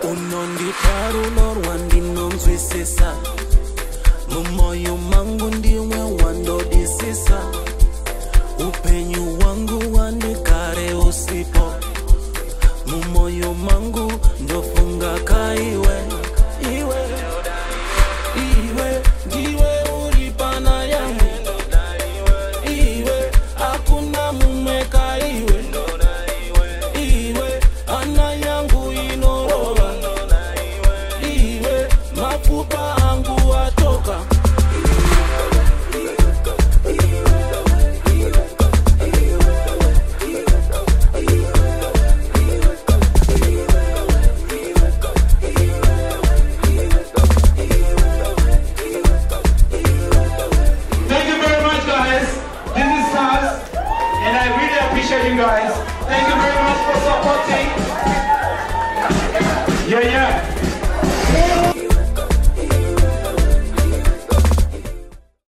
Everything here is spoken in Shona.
Unondiparu Lord wandinomzwisisa mumoyo mangu ndiwe wandodisisa upenyu wangu wandikare usipo mumoyo mangu ndofunga kaiwe iwe ndiwe ulipana yangu iwe hakuna mume kaiwe iwe ana yangu inoroga iwe mafupa angu watoka You guys, thank you very much for supporting. Yeah.